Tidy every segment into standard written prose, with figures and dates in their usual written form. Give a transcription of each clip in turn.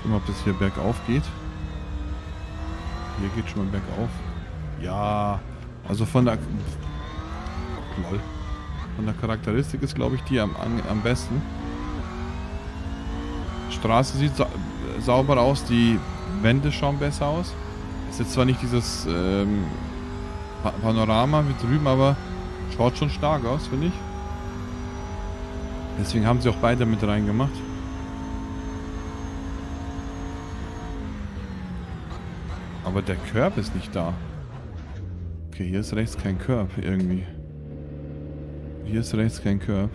Immer ob das hier bergauf geht. Hier geht schon mal bergauf. Ja, also von der... Lol. Von der Charakteristik ist, glaube ich, die am besten. Straße sieht sauber aus, die Wände schauen besser aus. Ist jetzt zwar nicht dieses Panorama wie drüben, aber schaut schon stark aus, finde ich. Deswegen haben sie auch beide mit reingemacht. Aber der Curb ist nicht da. Okay, hier ist rechts kein Curb irgendwie. Hier ist rechts kein Curb.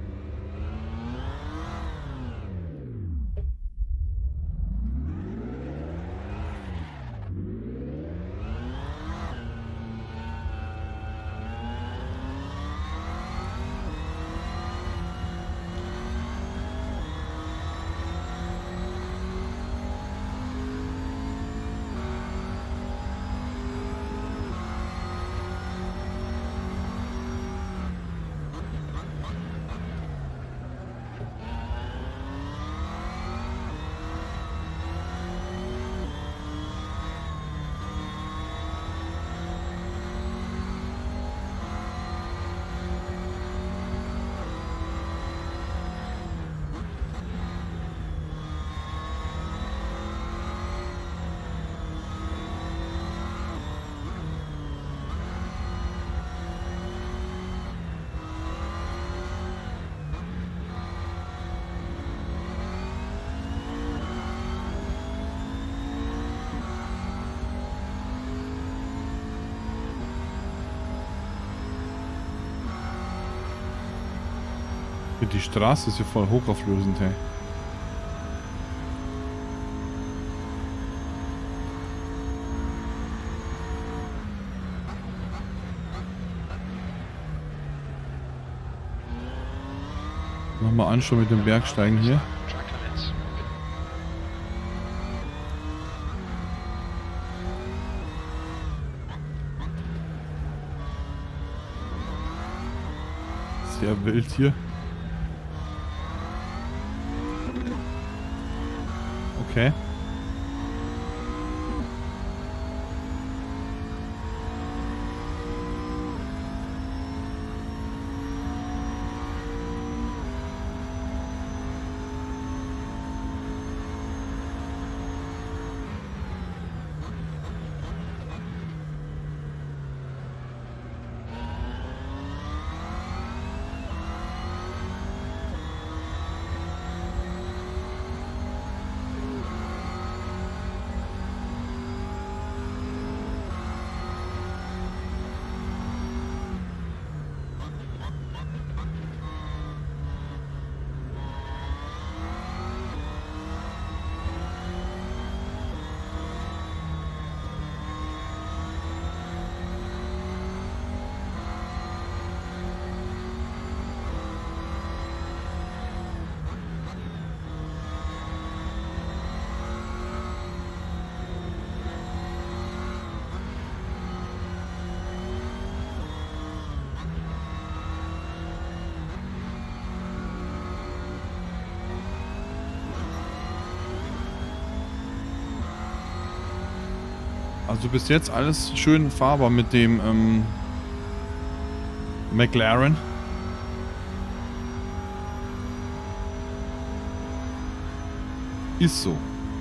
Die Straße ist ja voll hochauflösend, hey. Nochmal anschauen mit dem Bergsteigen hier. Sehr wild hier. Okay. Also bis jetzt alles schön fahrbar mit dem McLaren. Ist so.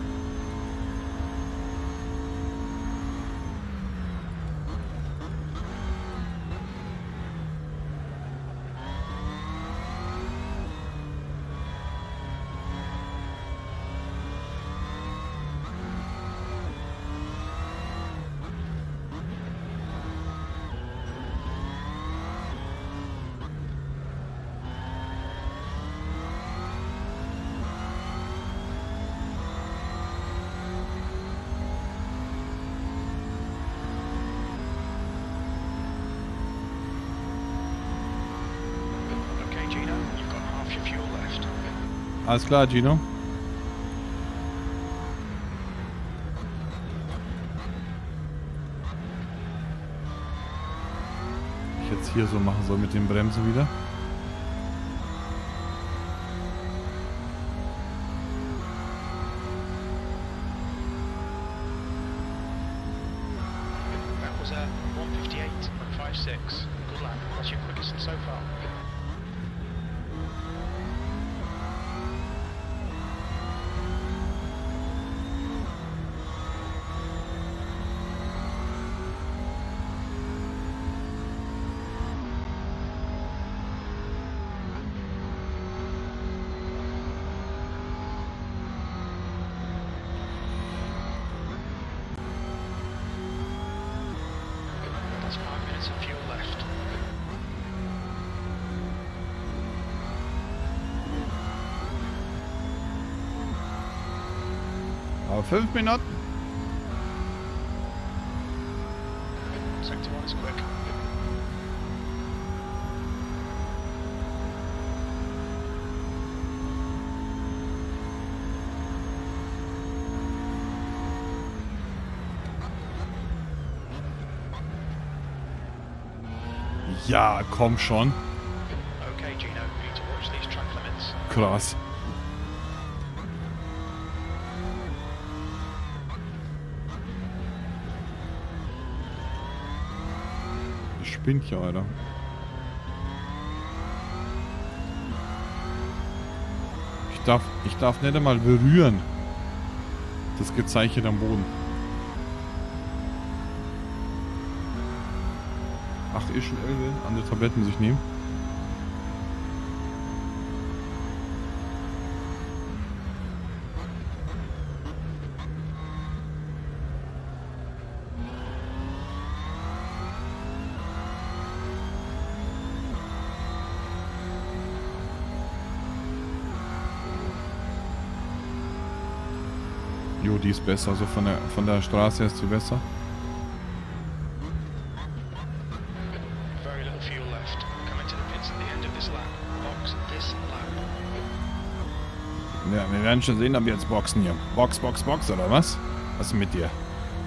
Alles klar, Gino. Ich jetzt hier so machen soll mit den Bremsen wieder. so far. That's 5 minutes of fuel left. Aber 5 Minuten? Sector 1 is quick. Ja, komm schon. Okay, Gino, we need to watch these track limits. Krass. Das spinnt ja, Alter. Ich darf nicht einmal berühren. Das gezeichnet am Boden. Ach, ist schon Öl, andere Tabletten sich nehmen. Jo, die ist besser, also von der Straße ist sie besser. Very little fuel left. Coming to the pits at the end of this lap. Box this lap. Ja, wir werden schon sehen, ob wir jetzt boxen hier. Box, Box, Box, oder was? Was ist mit dir?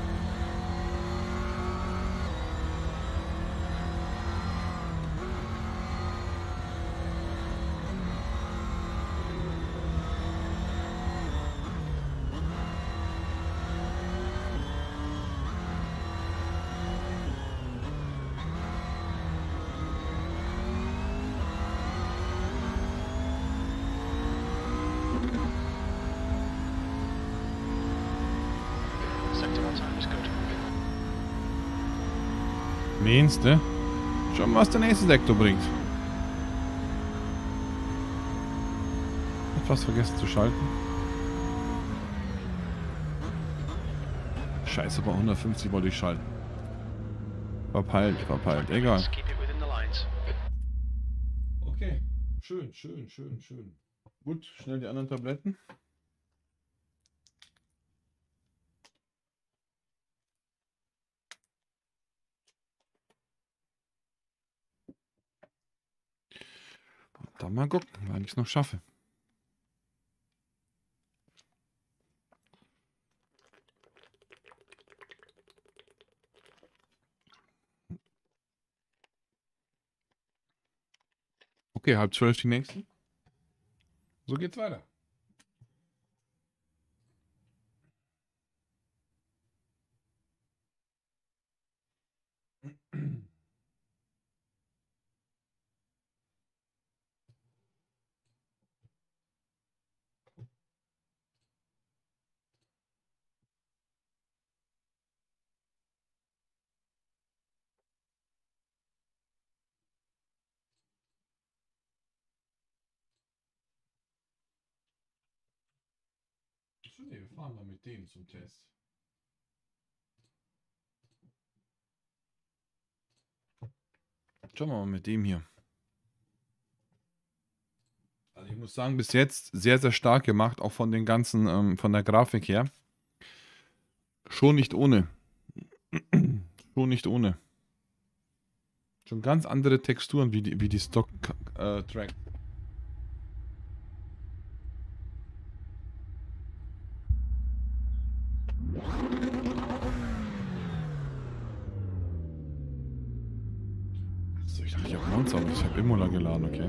Sector 1 time is good. Meinst du? Schauen wir, was der nächste Sektor bringt. Hab fast vergessen zu schalten. Scheiße, bei 150 wollte ich schalten. Verpeilt, egal. Let's keep it within the lines. Okay, schön. Gut, schnell die anderen Tabletten. Und dann mal gucken, wann ich es noch schaffe. Okay, 11:30 die nächsten. So geht's weiter. Nee, wir fahren mal mit dem zum Test. Schauen wir mal mit dem hier. Also ich muss sagen, bis jetzt sehr, sehr stark gemacht, auch von den ganzen, von der Grafik her. Schon nicht ohne. Schon nicht ohne. Schon ganz andere Texturen wie die Stock-Track. So, ich dachte, ich habe Monster, aber ich habe Imola geladen, okay.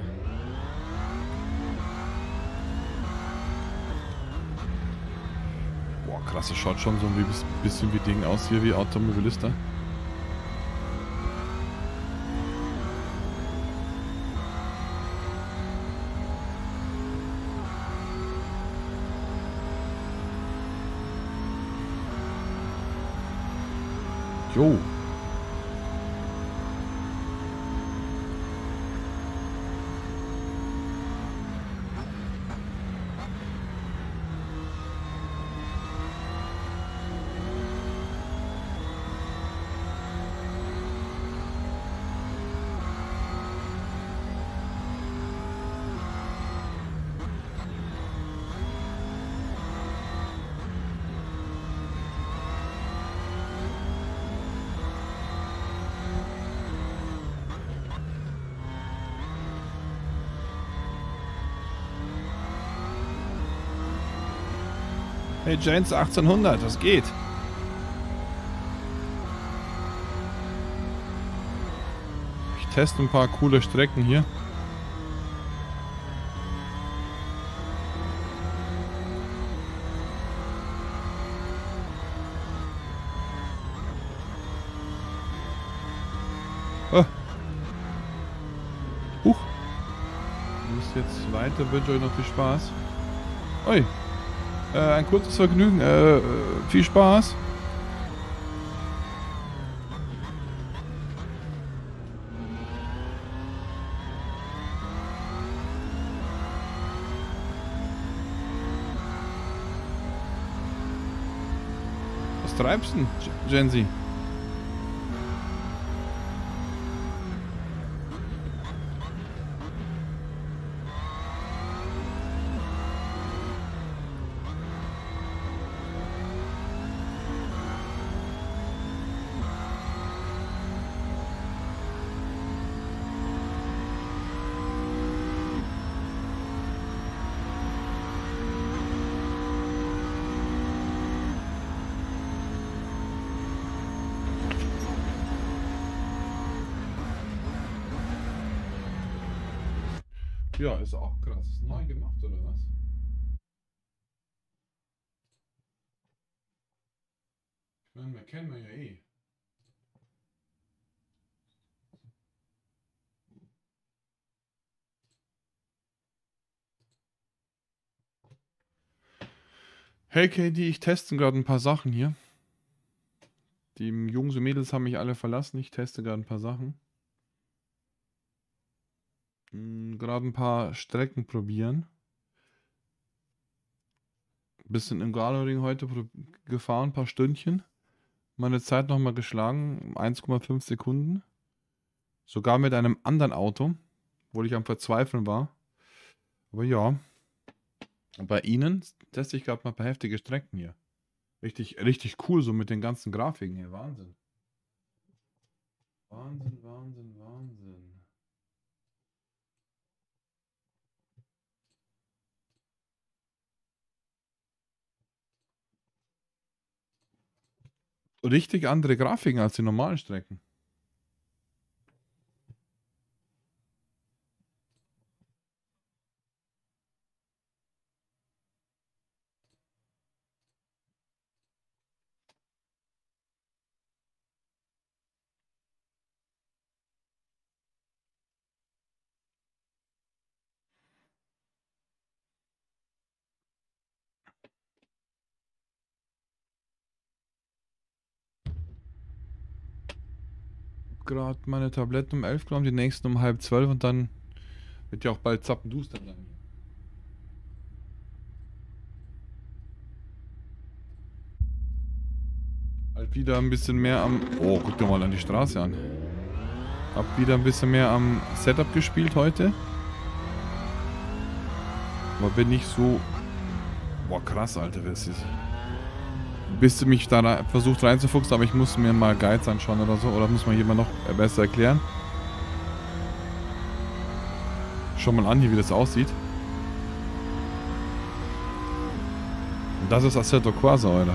Boah, krass, das schaut schon so ein bisschen wie Ding aus hier, wie Automobilista. Jo. Hey Janes 1800, was geht? Ich teste ein paar coole Strecken hier. Oh. Huch. Du bist jetzt weiter, wünsche euch noch viel Spaß. Oi. Ein kurzes Vergnügen. Viel Spaß. Was treibst du denn, Genzi? Ja, ist auch krass. Ist neu gemacht, oder was? Ich meine, wir kennen wir ja eh. Hey KD, ich teste gerade ein paar Sachen hier. Die Jungs und Mädels haben mich alle verlassen. Ich teste gerade ein paar Sachen. Gerade ein paar Strecken probieren. Bisschen im Galoring heute gefahren, ein paar Stündchen. Meine Zeit nochmal geschlagen, 1,5 Sekunden. Sogar mit einem anderen Auto, wo ich am Verzweifeln war. Aber ja, bei Ihnen teste ich gerade mal ein paar heftige Strecken hier. Richtig, richtig cool, so mit den ganzen Grafiken hier. Wahnsinn. Wahnsinn, Wahnsinn, Wahnsinn. Richtig andere Grafiken als die normalen Strecken. Gerade meine Tabletten um 11 genommen, die nächsten um halb 12 und dann wird ja auch bald zappenduster sein. Halt wieder ein bisschen mehr am... Oh, guck dir mal an die Straße an. Hab wieder ein bisschen mehr am Setup gespielt heute. Aber bin nicht so... Boah, krass, Alter, was ist... Bist du mich da versucht reinzufuchsen, aber ich muss mir mal Guides anschauen oder so. Oder muss man jemand noch besser erklären? Schau mal an hier, wie das aussieht. Und das ist Assetto Corsa, Alter.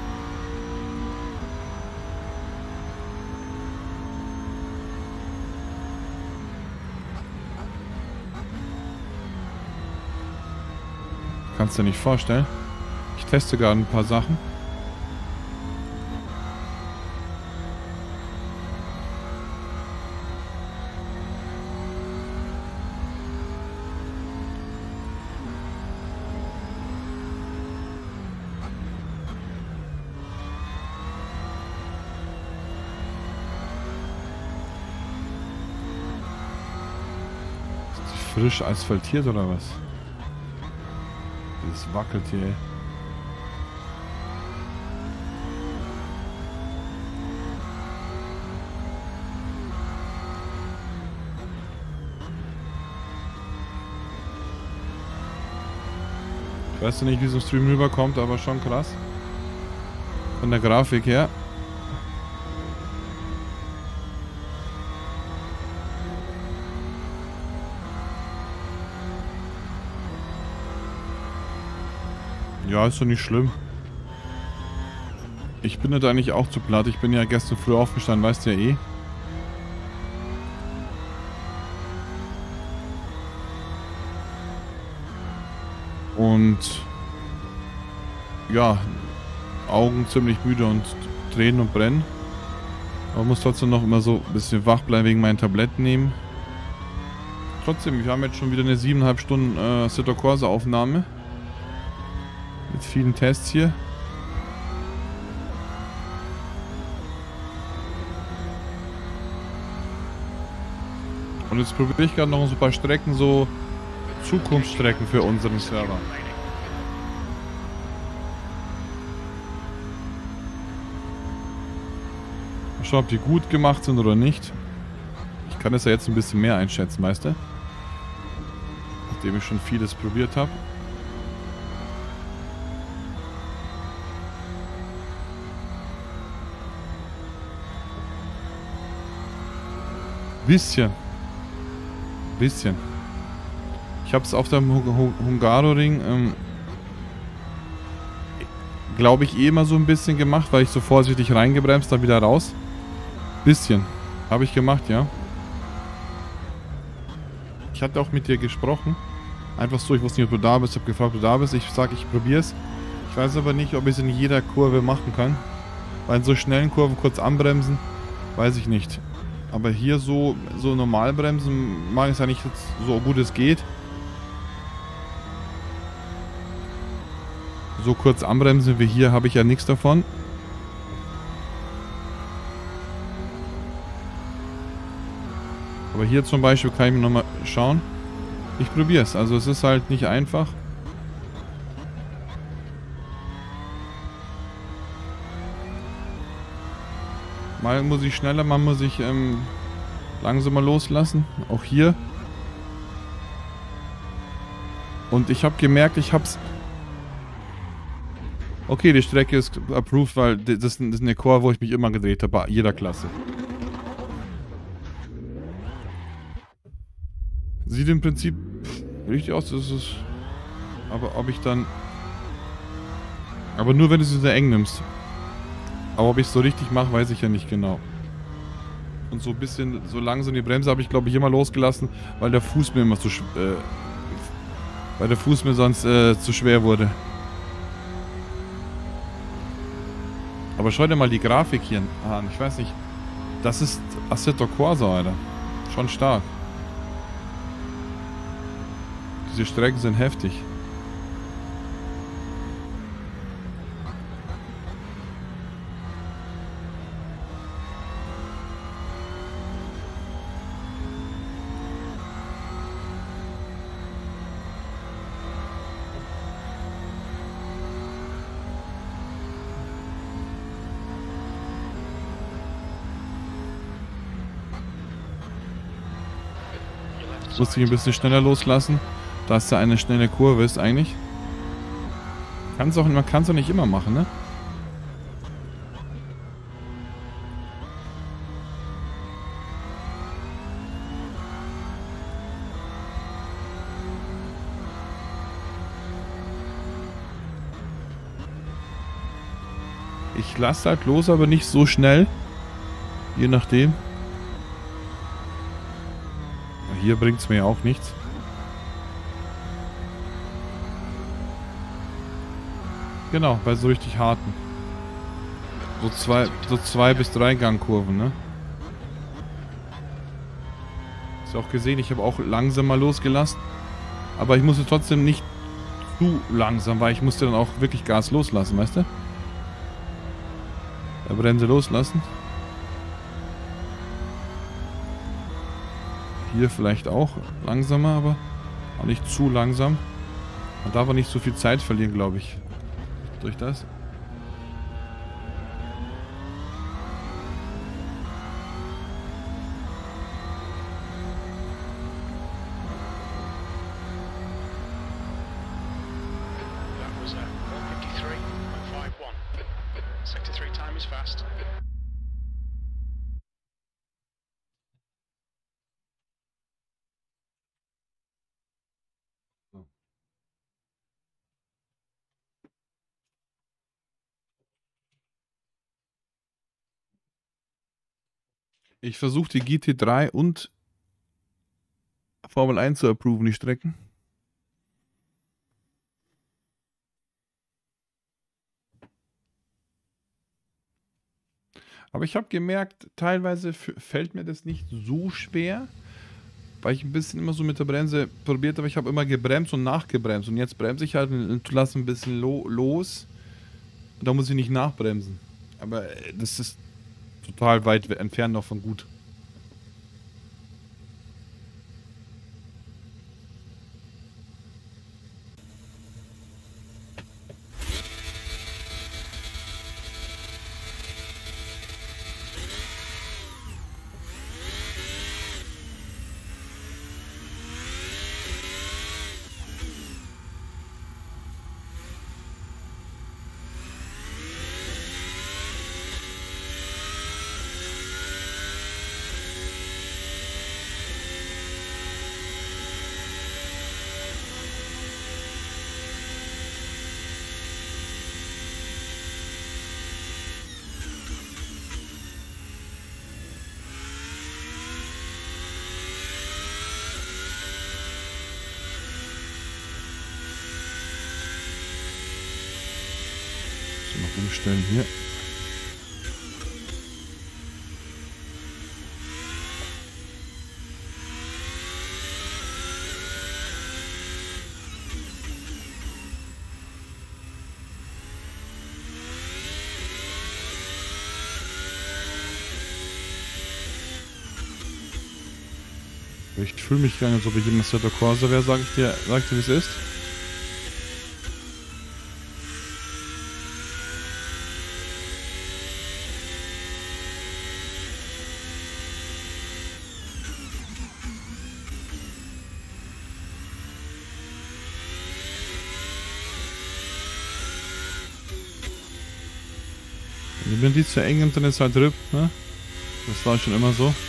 Kannst du dir nicht vorstellen. Ich teste gerade ein paar Sachen. frisch asphaltiert oder was? Das wackelt hier, ey. Ich weiß nicht, wie es im Stream rüberkommt, aber schon krass. Von der Grafik her. Ja, ist doch nicht schlimm. Ich bin da eigentlich auch zu platt. Ich bin ja gestern früh aufgestanden, weißt du ja eh. Und ja, Augen ziemlich müde und Tränen und brennen. Aber muss trotzdem noch immer so ein bisschen wach bleiben wegen meinen Tabletten nehmen. Trotzdem, wir haben jetzt schon wieder eine 7,5 Stunden Assetto Corsa Aufnahme. Mit vielen Tests hier. Und jetzt probiere ich gerade noch so ein paar Strecken, so Zukunftsstrecken für unseren Server. Mal schauen, ob die gut gemacht sind oder nicht. Ich kann es ja jetzt ein bisschen mehr einschätzen, weißt du? Nachdem ich schon vieles probiert habe. Bisschen. Ich habe es auf dem Hungaroring, glaube ich, eh immer so ein bisschen gemacht, weil ich so vorsichtig reingebremst, dann wieder raus. Bisschen. Habe ich gemacht, ja. Ich hatte auch mit dir gesprochen. Einfach so, ich wusste nicht, ob du da bist. Ich habe gefragt, ob du da bist. Ich sage, ich probiere es. Ich weiß aber nicht, ob ich es in jeder Kurve machen kann. Weil in so schnellen Kurven kurz anbremsen, weiß ich nicht. Aber hier so normal bremsen mag ich ja nicht so gut es geht. So kurz anbremsen wie hier habe ich ja nichts davon. Aber hier zum Beispiel kann ich mir nochmal schauen. Ich probiere es. Also es ist halt nicht einfach. Mal muss ich schneller, mal muss ich langsamer loslassen. Auch hier. Und ich habe gemerkt, ich hab's... Okay, die Strecke ist approved, weil das ist eine Kurve, wo ich mich immer gedreht habe, bei jeder Klasse. Sieht im Prinzip richtig aus, das ist... Aber ob ich dann... Aber nur wenn du sie sehr eng nimmst. Aber ob ich es so richtig mache, weiß ich ja nicht genau. Und so ein bisschen, so langsam die Bremse habe ich, glaube ich, immer losgelassen, weil der Fuß mir immer zu sonst zu schwer wurde. Aber schau dir mal die Grafik hier an. Ich weiß nicht. Das ist Assetto Corsa, Alter. Schon stark. Diese Strecken sind heftig. Musste ich ein bisschen schneller loslassen, da es ja eine schnelle Kurve ist eigentlich. Man kann es auch nicht immer machen, ne? Ich lasse halt los, aber nicht so schnell. Je nachdem. Hier bringt es mir auch nichts. Genau, bei so richtig harten. So 2 bis 3 Gangkurven, ne? Hast du auch gesehen, ich habe auch langsamer losgelassen. Aber ich musste trotzdem nicht zu langsam, weil ich musste dann auch wirklich Gas loslassen, weißt du? Bremse loslassen. Hier vielleicht auch langsamer, aber auch nicht zu langsam. Man darf auch nicht so viel Zeit verlieren, glaube ich. Durch das. That was a 153.51. Sector 3 time is fast. Ich versuche die GT3 und Formel 1 zu approven, die Strecken. Aber ich habe gemerkt, teilweise fällt mir das nicht so schwer, weil ich ein bisschen immer so mit der Bremse probiert habe. Ich habe immer gebremst und nachgebremst. Und jetzt bremse ich halt und lasse ein bisschen los. Und da muss ich nicht nachbremsen. Aber das ist total weit entfernt noch von gut. So, noch umstellen hier. Ich fühle mich gar nicht, als ob ich in Assetto Corsa wäre, sag dir, wie es ist. Wenn die zu eng sind, dann ist halt RIP, ne? Das war schon immer so.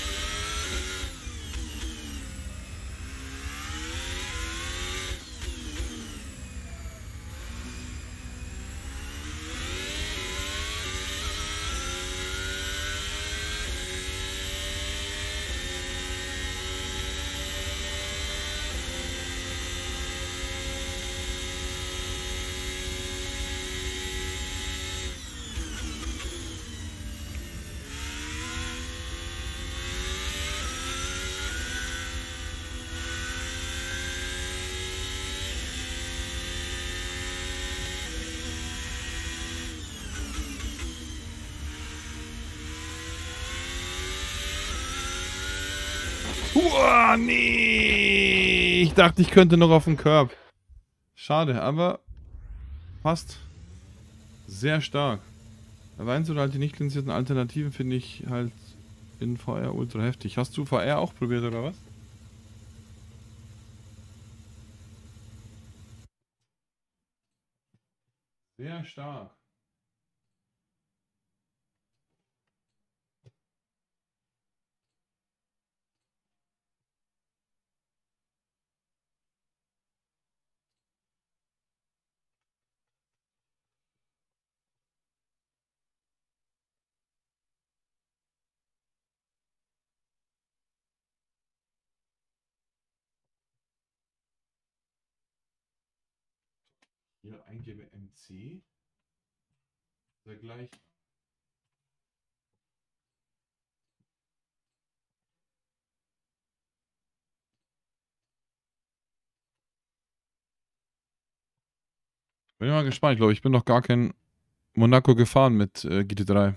Uah, nee. Ich dachte, ich könnte noch auf den Curb. Schade, aber passt. Sehr stark. Aber eins oder halt die nicht lizenzierten Alternativen finde ich halt in VR ultra heftig. Hast du VR auch probiert oder was? Sehr stark. Hier eingebe MC. Sehr gleich. Bin mal gespannt. Ich glaube, ich bin noch gar kein Monaco gefahren mit GT3.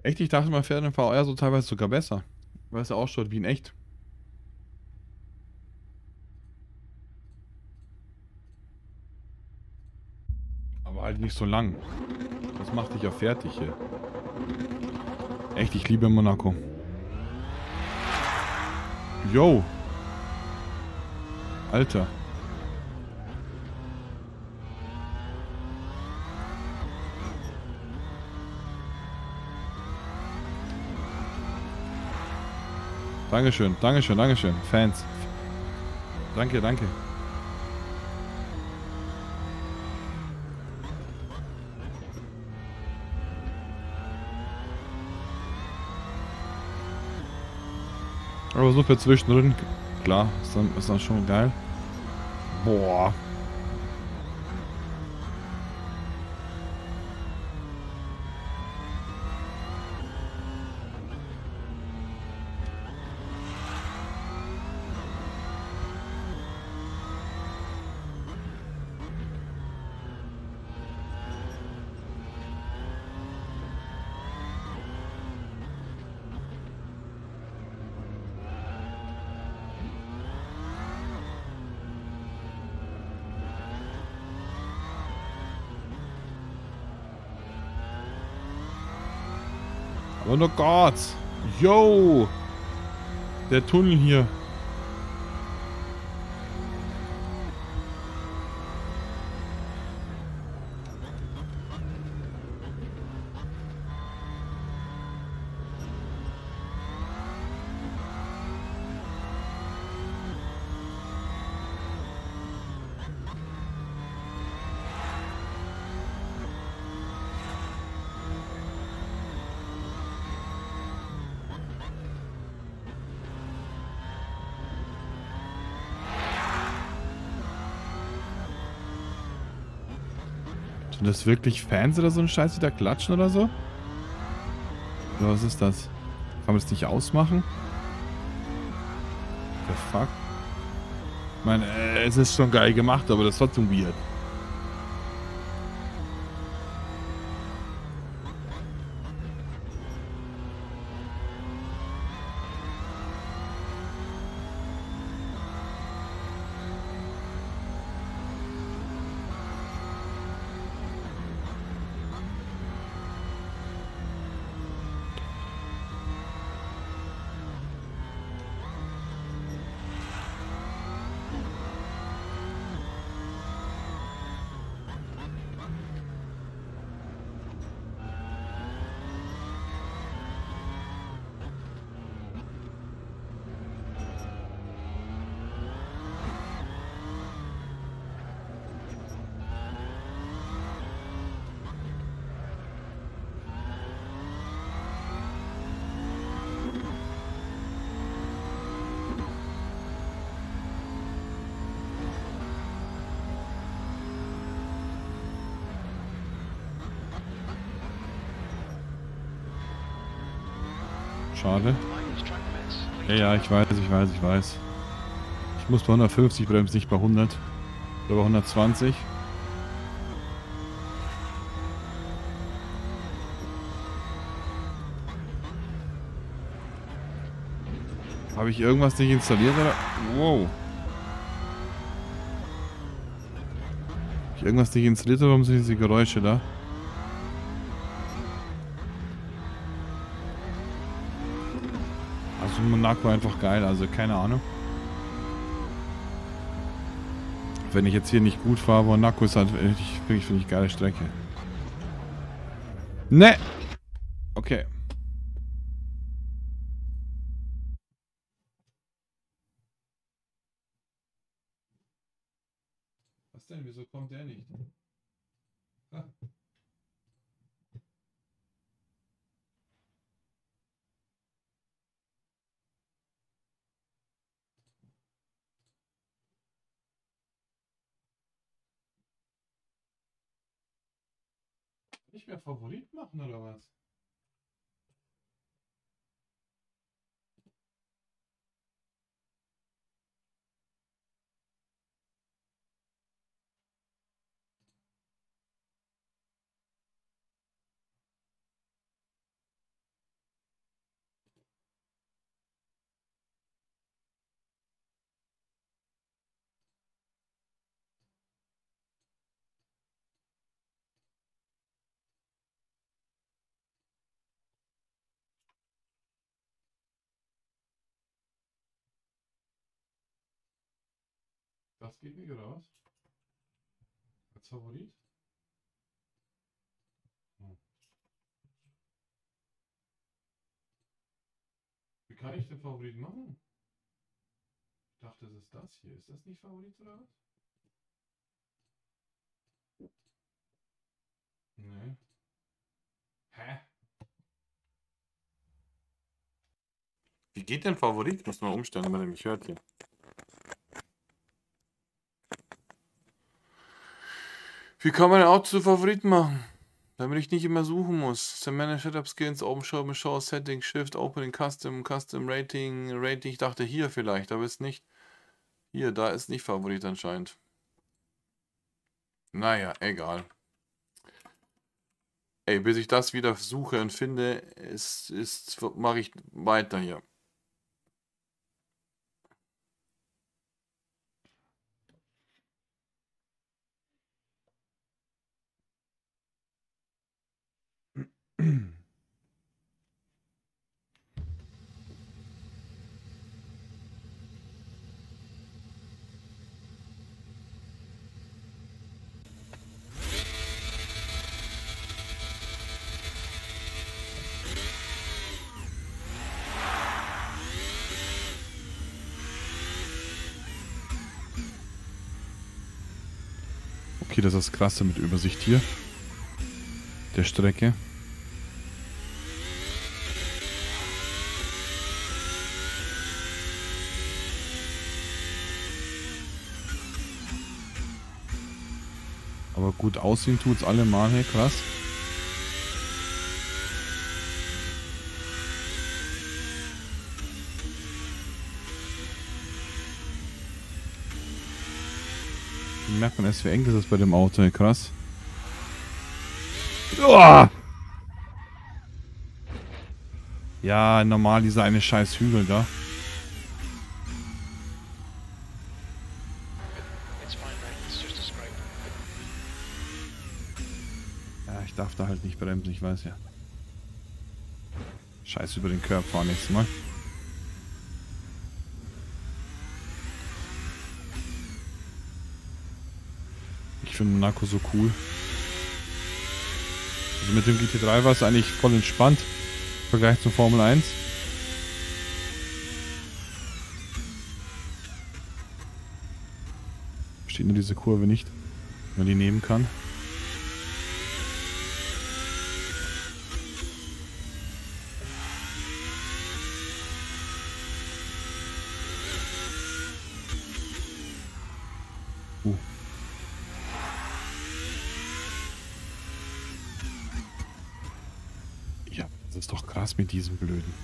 Echt, ich dachte, man fährt in VR so teilweise sogar besser. Weil es ja ausschaut wie in echt. Aber halt nicht so lang. Das macht dich ja fertig hier. Echt, ich liebe Monaco. Yo, Alter. Dankeschön, Dankeschön, Dankeschön. Fans. Danke, danke. Aber so für zwischendrin, klar, ist dann schon geil. Boah. Aber nur Gott. Yo. Der Tunnel hier. Sind das wirklich Fans oder so ein Scheiß, die da klatschen oder so? Oder was ist das? Kann man das nicht ausmachen? The fuck? Ich meine, es ist schon geil gemacht, aber das ist trotzdem weird. Schade. Ja, ja, ich weiß, ich weiß, ich weiß. Ich muss bei 150 bremsen, nicht bei 100. Oder bei 120. Habe ich irgendwas nicht installiert oder? Wow. Habe ich irgendwas nicht installiert oder warum sind diese Geräusche da? Also Monaco einfach geil, also keine Ahnung. Wenn ich jetzt hier nicht gut fahre, Monaco ist halt wirklich, finde ich, geile Strecke. Ne! Okay. Was denn? Wieso kommt der nicht? Ah. Nicht mehr Favorit machen oder was? Das geht nicht raus. Als Favorit? Hm. Wie kann ich den Favorit machen? Ich dachte, das ist das hier. Ist das nicht Favorit oder was? Nee. Hä? Wie geht denn Favorit? Muss man umstellen, damit er mich hört hier. Wie kann man ein Auto zu Favorit machen? Damit ich nicht immer suchen muss. Manage Setup Skins, Open Show, Settings, Shift, Opening, Custom, Rating. Ich dachte hier vielleicht, aber ist nicht. Hier, da ist nicht Favorit anscheinend. Naja, egal. Ey, bis ich das wieder suche und finde, mache ich weiter hier. Okay, das ist das Krasse mit Übersicht hier. Der Strecke. Aber gut aussehen tut's allemal, hey, krass. Wie merkt man erst, wie eng das ist bei dem Auto, hey, krass. Uah! Ja, normal dieser eine scheiß Hügel da. Ja, ich darf da halt nicht bremsen, ich weiß ja. Scheiß über den Curb fahren nächstes Mal. Ich finde Monaco so cool. Also mit dem GT3 war es eigentlich voll entspannt im Vergleich zur Formel 1. Versteht nur diese Kurve nicht, wenn man die nehmen kann. Ja, das ist doch krass mit diesem Blöden.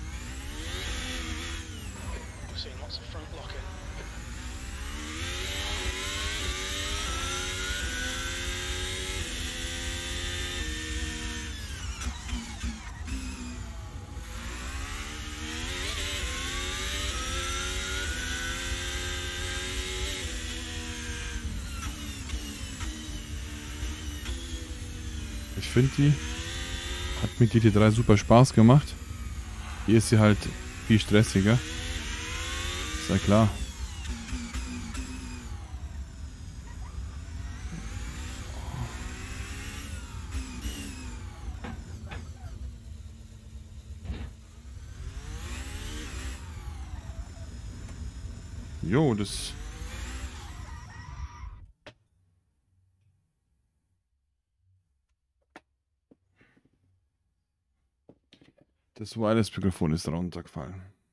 Ich finde, die hat mit GT3 super Spaß gemacht. Hier ist sie halt viel stressiger. Ist ja klar. Jo, das... Das Wireless-Mikrofon ist runtergefallen.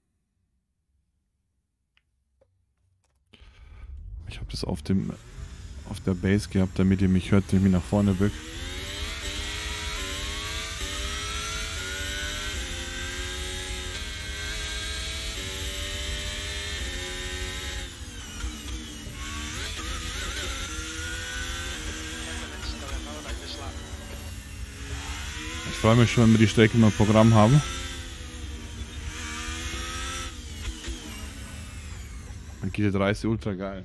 Ich habe das auf der Base gehabt, damit ihr mich hört, wenn ich mich nach vorne bück. Ich freue mich schon, wenn wir die Strecke mal im Programm haben. Und GT3 ist ultra geil.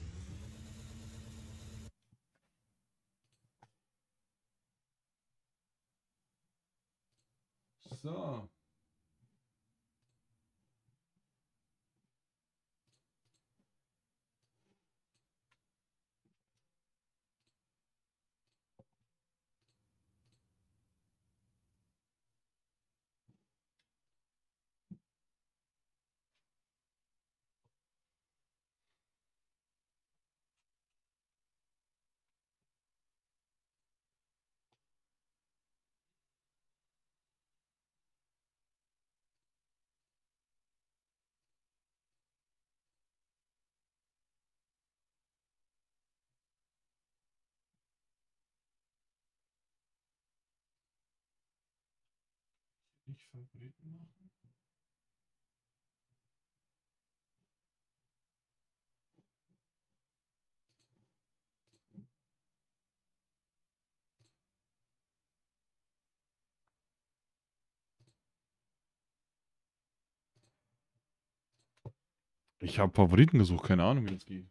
So. nicht Favoriten machen? Ich habe Favoriten gesucht, keine Ahnung, wie das geht.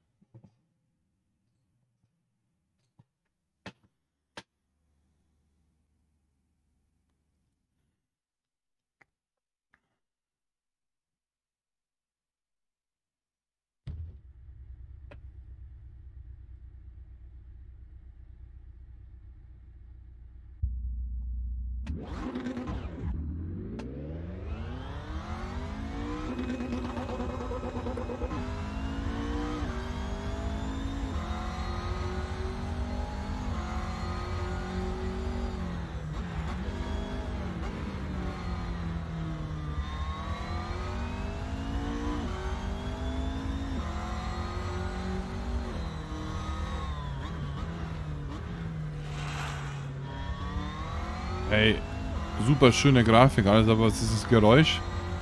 Hey, super schöne Grafik, alles, aber was ist das Geräusch?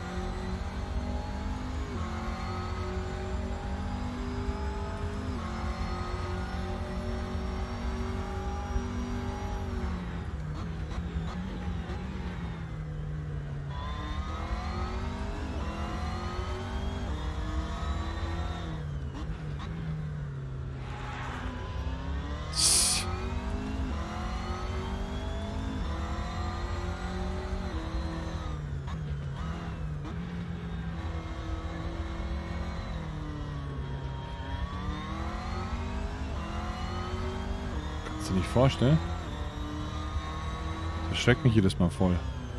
Kannst du dir nicht vorstellen? Das erschreckt mich jedes Mal voll.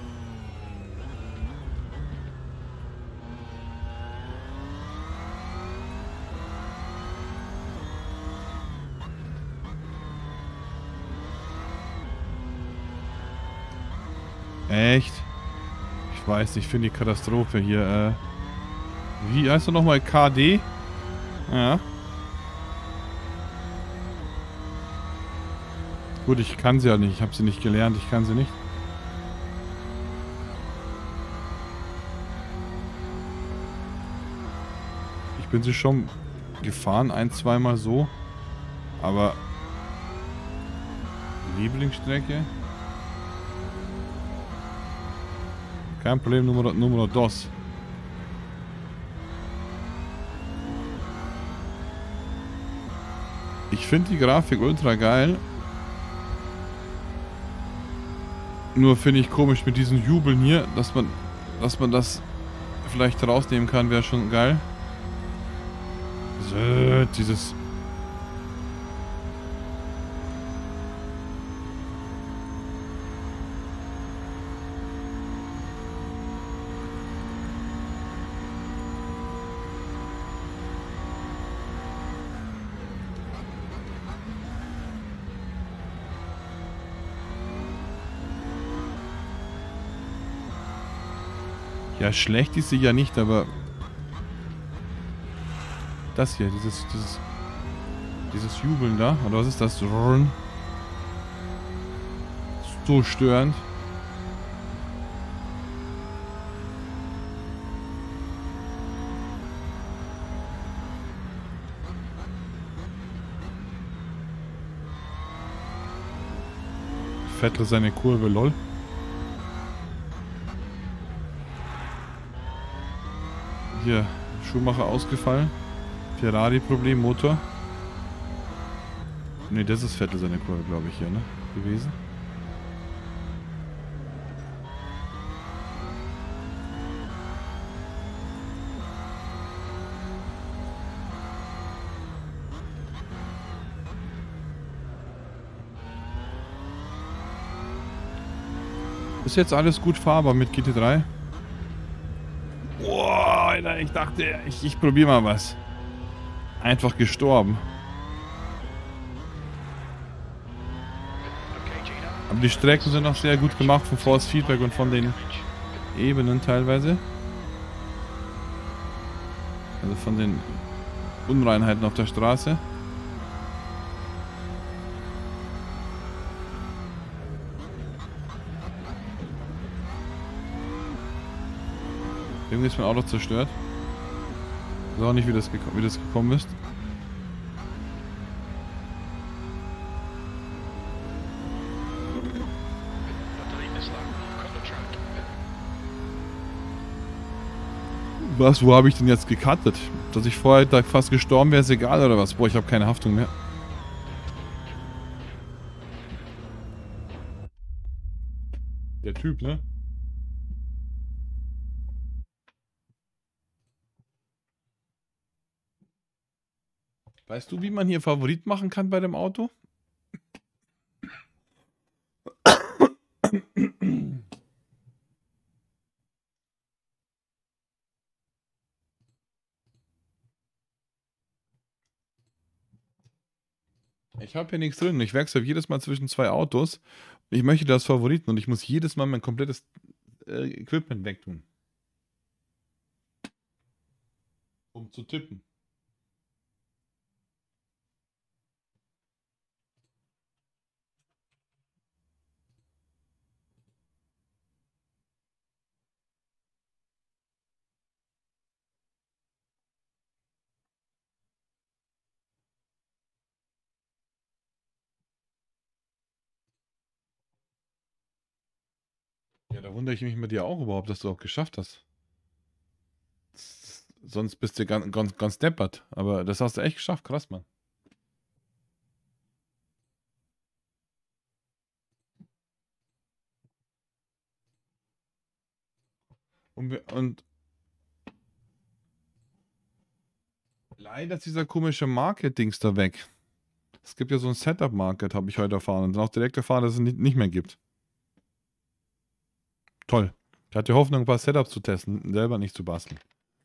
Echt? Ich weiß, ich finde die Katastrophe hier. Wie heißt du nochmal? KD? Ja. Gut, ich kann sie ja nicht. Ich habe sie nicht gelernt. Ich kann sie nicht. Ich bin sie schon gefahren, ein-, zweimal so. Aber Lieblingsstrecke? Kein Problem, Numero dos. Ich finde die Grafik ultra geil. Nur finde ich komisch mit diesen Jubeln hier, dass man das vielleicht rausnehmen kann, wäre schon geil. So, dieses... Ja, schlecht ist sie ja nicht, aber das hier, dieses Jubeln da, oder was ist das? So störend. Vettel seine Kurve, lol. Hier, Schumacher ausgefallen. Ferrari-Problem, Motor. Ne, das ist Vettel seine Kurve, glaube ich, hier, ne? Gewesen. Ist jetzt alles gut fahrbar mit GT3? Boah, Alter, ich dachte, ich probiere mal was. Einfach gestorben. Aber die Strecken sind auch sehr gut gemacht von Force Feedback und von den Ebenen teilweise. Also von den Unreinheiten auf der Straße. Irgendwie ist mein Auto zerstört. Ich weiß auch nicht, wie das gekommen ist. Delete this lap. Cut the track. Was, wo habe ich denn jetzt gecuttet? Dass ich vorher da fast gestorben wäre, ist egal oder was? Boah, ich habe keine Haftung mehr. Der Typ, ne? Weißt du, wie man hier Favorit machen kann bei dem Auto? Ich habe hier nichts drin. Ich wechsle jedes Mal zwischen zwei Autos. Ich möchte das Favoriten und ich muss jedes Mal mein komplettes Equipment wegtun. Um zu tippen. Ja, da wundere ich mich mit dir auch überhaupt, dass du auch geschafft hast. Sonst bist du ganz deppert. Aber das hast du echt geschafft. Krass, Mann. Und leider ist dieser komische Market-Dings da weg. Es gibt ja so ein Setup-Market, habe ich heute erfahren. Und dann auch direkt erfahren, dass es nicht mehr gibt. Toll. Ich hatte Hoffnung, ein paar Setups zu testen, selber nicht zu basteln.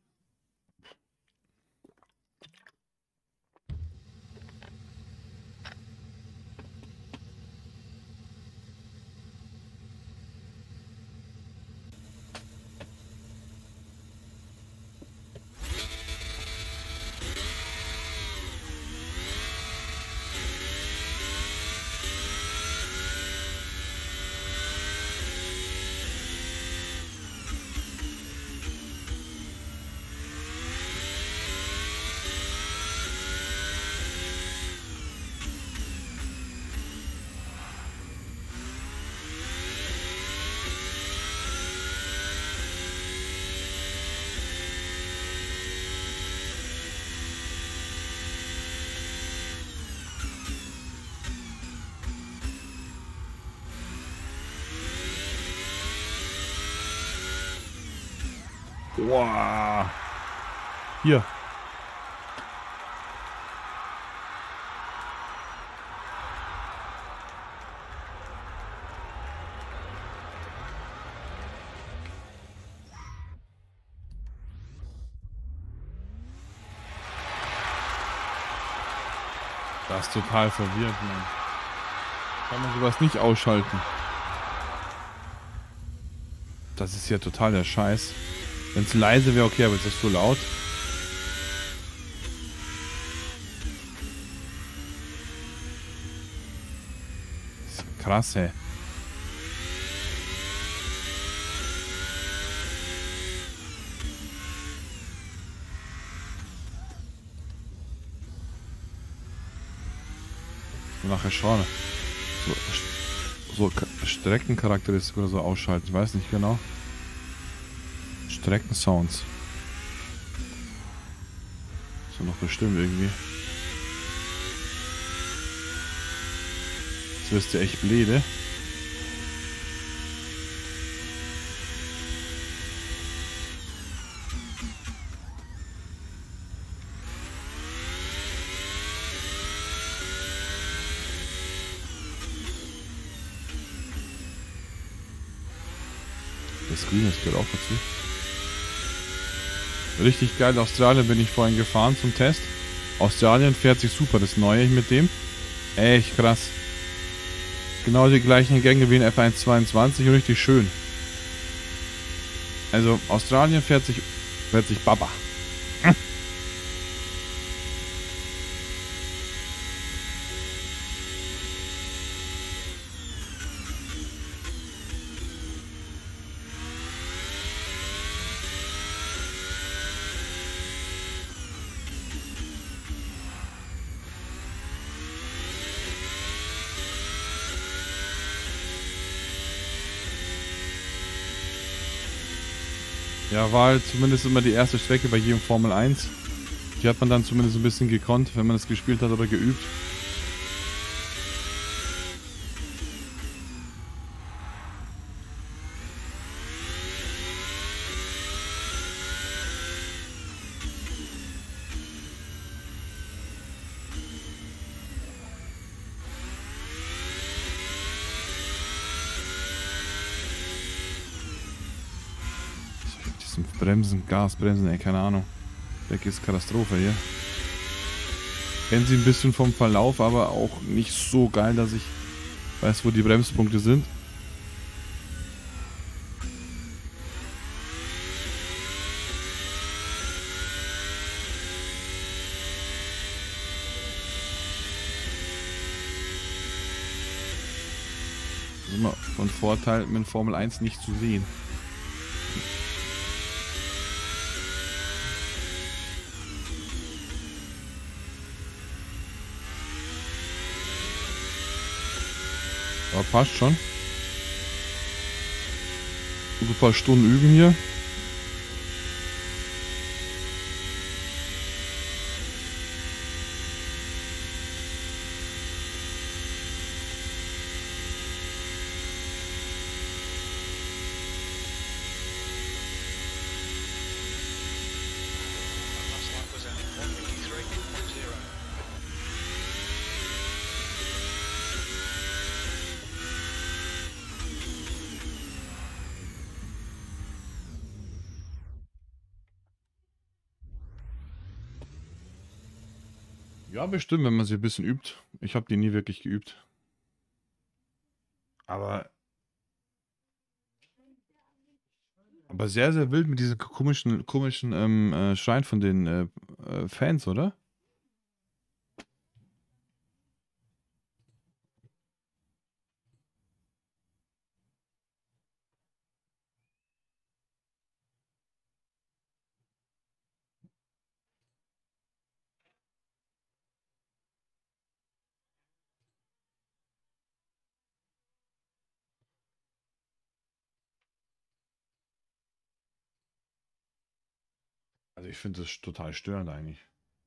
Wow. Hier. Das ist total verwirrt, Mann. Kann man sowas nicht ausschalten? Das ist ja total der Scheiß. Wenn es leise wäre, okay, aber es ist so laut. Das ist krass, ey. Nachher schauen. So Streckencharakteristik oder so ausschalten. Ich weiß nicht genau. Streckensounds. So noch bestimmt irgendwie. Jetzt wirst du echt blöde. Das Grün, das gehört auch dazu. Richtig geil, Australien bin ich vorhin gefahren zum Test. Australien fährt sich super, das Neue mit dem. Echt krass. Genau die gleichen Gänge wie in F122 und richtig schön. Also Australien fährt sich Baba. Ja, war halt zumindest immer die erste Strecke bei jedem Formel 1. Die hat man dann zumindest ein bisschen gekonnt, wenn man es gespielt hat oder geübt. Bremsen, Gasbremsen, ey, keine Ahnung. Weg ist Katastrophe hier. Kennen sie ein bisschen vom Verlauf, aber auch nicht so geil, dass ich weiß, wo die Bremspunkte sind. Das ist immer von Vorteil, mit Formel 1 nicht zu sehen. Aber passt schon. Ein paar Stunden üben hier. Last lap was at 153.0. Ja, bestimmt, wenn man sie ein bisschen übt. Ich habe die nie wirklich geübt. Aber sehr, sehr wild mit diesem komischen Schreien von den Fans, oder? Also ich finde das total störend eigentlich.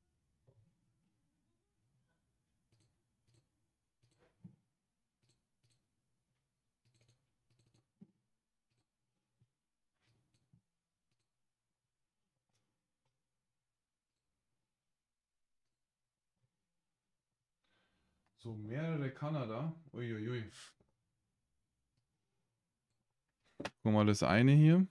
So mehrere Kanada. Uiuiui. Guck mal, das eine hier.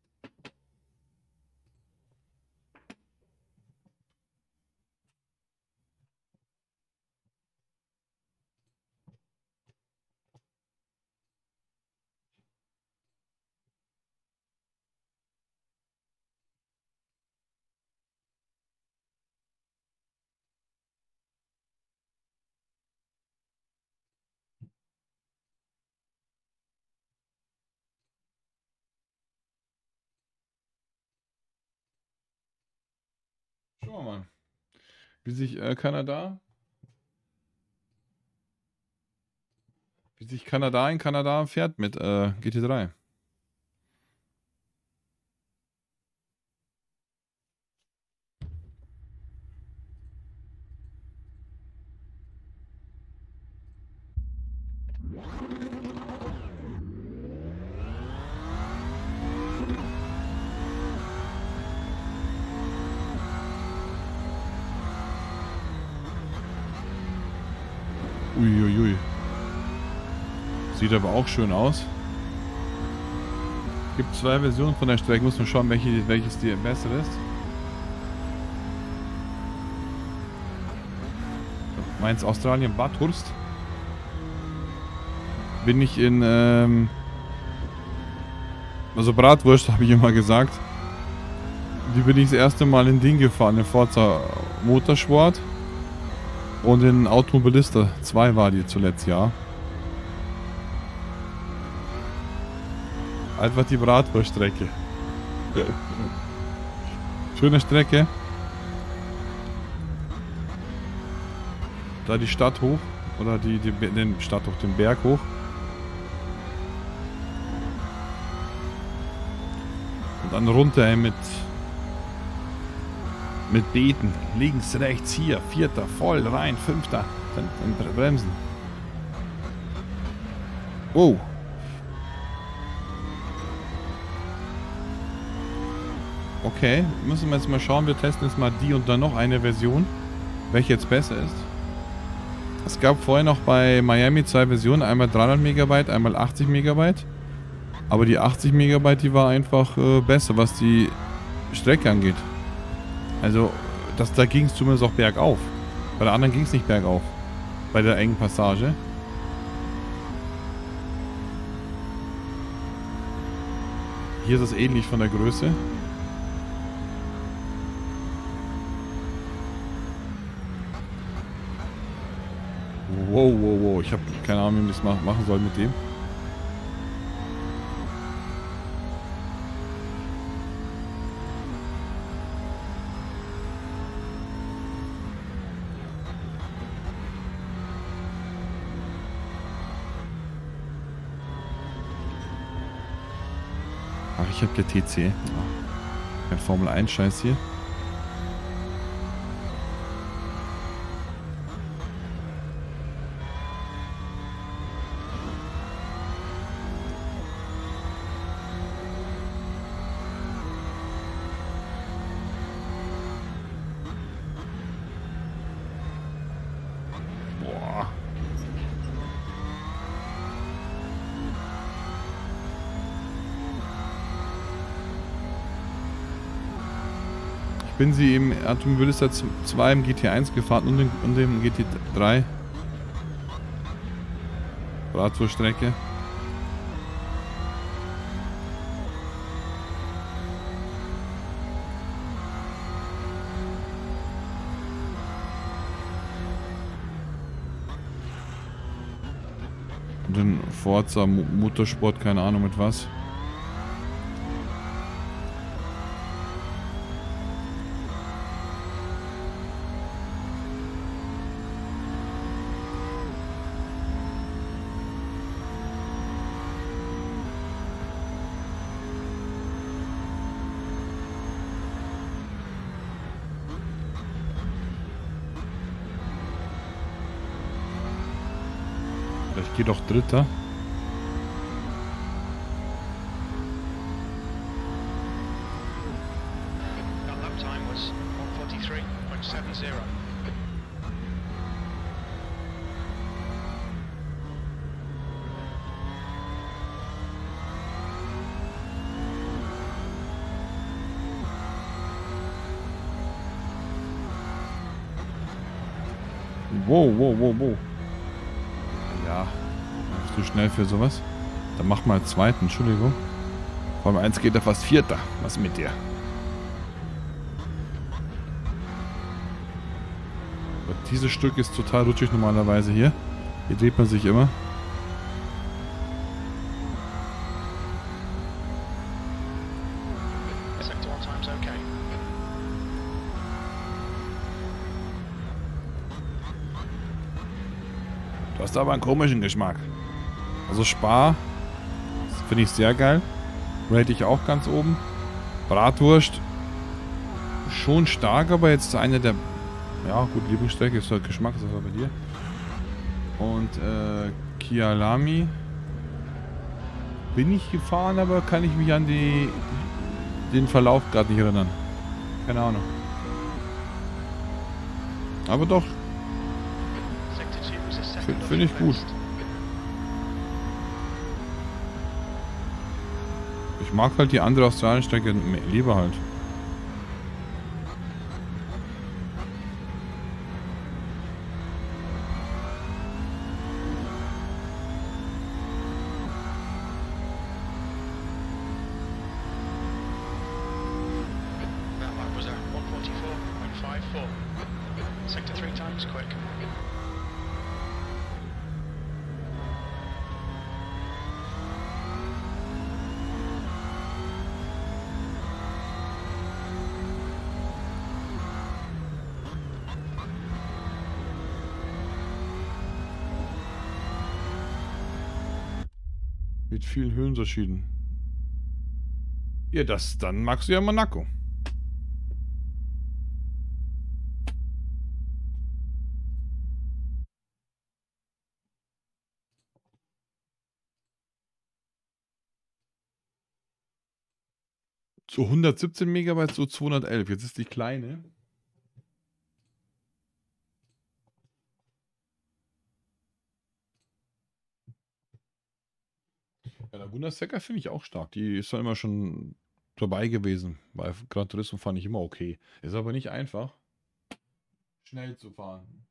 Schauen wir mal, wie sich Kanada in Kanada fährt mit GT3. Uiuiui. Sieht aber auch schön aus. Gibt zwei Versionen von der Strecke. Muss man schauen, welches die bessere ist. Meins Australien Bathurst. Bin ich in also Bratwurst, habe ich immer gesagt. Die bin ich das erste Mal in Ding gefahren, in Forza Motorsport. Und in Automobilista 2 war die zuletzt, ja. Einfach die Bratwurststrecke. Schöne Strecke. Da die Stadt hoch. Oder den Stadt hoch, den Berg hoch. dann runter ey, mit Beeten. Links, rechts, hier. Vierter, voll, rein. Fünfter. Dann bremsen. Wow. Okay, müssen wir jetzt mal schauen. Wir testen jetzt mal die und dann noch eine Version. Welche jetzt besser ist. Es gab vorher noch bei Miami 2 Versionen. Einmal 300 Megabyte, einmal 80 Megabyte. Aber die 80 Megabyte, die war einfach besser, was die Strecke angeht. Also, da ging es zumindest auch bergauf. Bei der anderen ging es nicht bergauf. Bei der engen Passage. Hier ist es ähnlich von der Größe. Wow, wow, wow. Ich habe keine Ahnung, wie ich das machen soll mit dem. Ach, ich habe der TC. Kein Formel 1 Scheiß hier. Boah. Ich bin sie im Automobilista 2 im GT1 gefahren und dem GT3. Bratwurststrecke. Und den Forza Motorsport, keine Ahnung mit was. Ich gehe doch Dritter. That lap time was 1:43.70. Wow, wow, wow, wow. Ja, zu schnell für sowas. Dann mach mal zweiten, Entschuldigung. Formel 1 geht da fast Vierter. Was mit dir? Aber dieses Stück ist total rutschig normalerweise hier. Hier dreht man sich immer. Sector 1 time's okay. Du hast aber einen komischen Geschmack. Also Spa finde ich sehr geil. Rate ich auch ganz oben. Bratwurst schon stark, aber jetzt eine der, ja gut, Lieblingsstrecke ist halt Geschmackssache bei dir. Und Kyalami bin ich gefahren, aber kann ich mich an den Verlauf gerade nicht erinnern. Keine Ahnung. Aber doch, finde ich gut. Ich mag halt die andere Australien-Strecke lieber halt. That lap was at 1:44.54. Sector 3 times quick. Mit vielen Höhenunterschieden. Ja, dann magst du ja Monaco. So 117 Megabyte, so 211. Jetzt ist die kleine. Ja, der Wundersecker finde ich auch stark. Die ist ja immer schon dabei gewesen. Bei Gran Turismo fand ich immer okay. Ist aber nicht einfach, schnell zu fahren.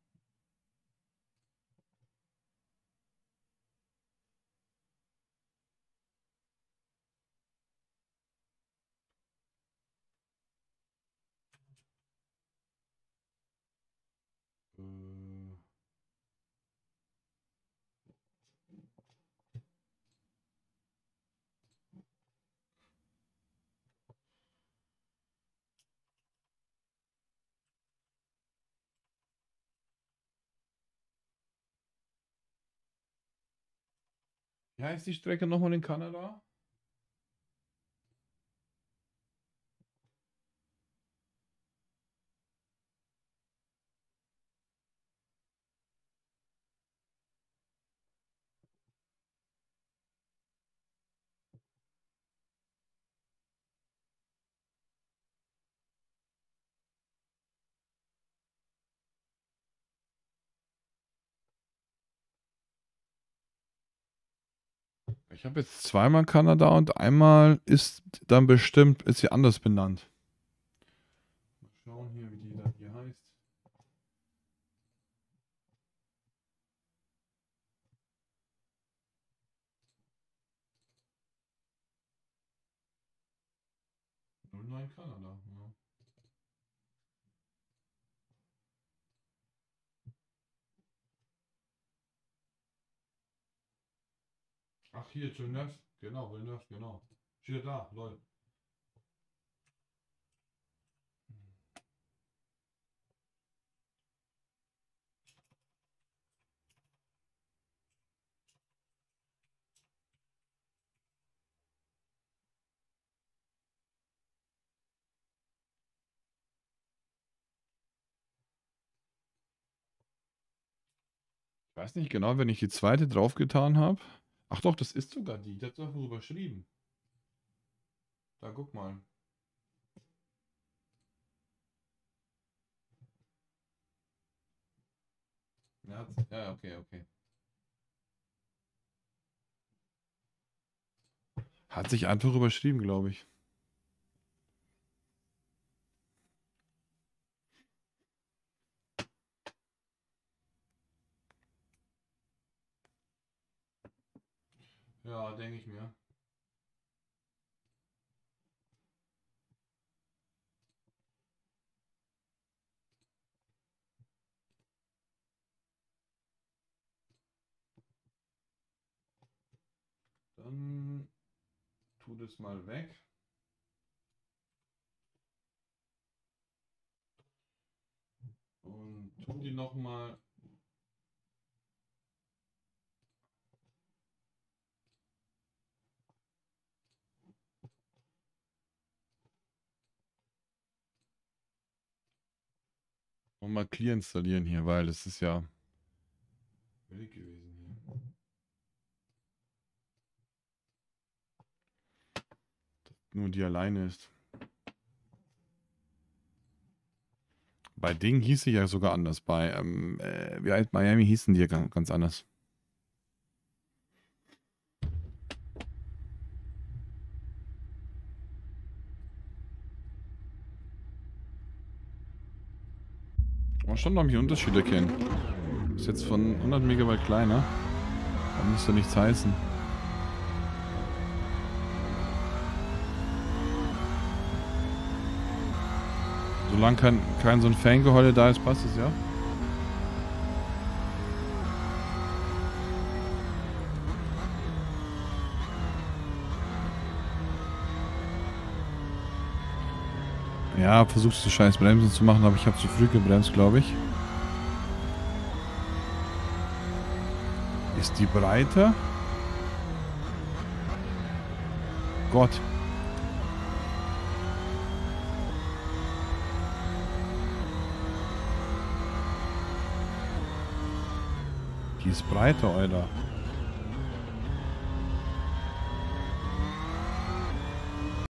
Äh, Wie heißt die Strecke nochmal in Kanada? Ich habe jetzt zweimal Kanada und einmal ist dann bestimmt, ist sie anders benannt. Mal schauen hier, wie die da hier heißt. Null neun Kanada, ja. Ach, hier, Villeneuve. Genau, Villeneuve, genau. Steht da, lol. Ich weiß nicht genau, wenn ich die zweite draufgetan habe. Ach doch, das ist sogar die. Die hat doch so überschrieben. Da, guck mal. Ja, ja, okay, okay. Hat sich einfach überschrieben, glaube ich. Ja, denke ich mir. Dann tu das mal weg. Und tu die nochmal. Und mal clear installieren hier, weil das ist ja billig gewesen hier. Nur die alleine ist. Bei Ding hieß sie ja sogar anders. Bei wie heißt Miami hießen die ja ganz anders. Man schon noch die Unterschiede kennen. Ist jetzt von 100 Megabyte kleiner. Da müsste nichts heißen. Solange kein so ein Fangeheule da ist, passt es ja. Ja, versuchst du scheiß Bremsen zu machen, aber ich habe zu früh gebremst, glaube ich. Ist die breiter? Gott. Die ist breiter, Alter.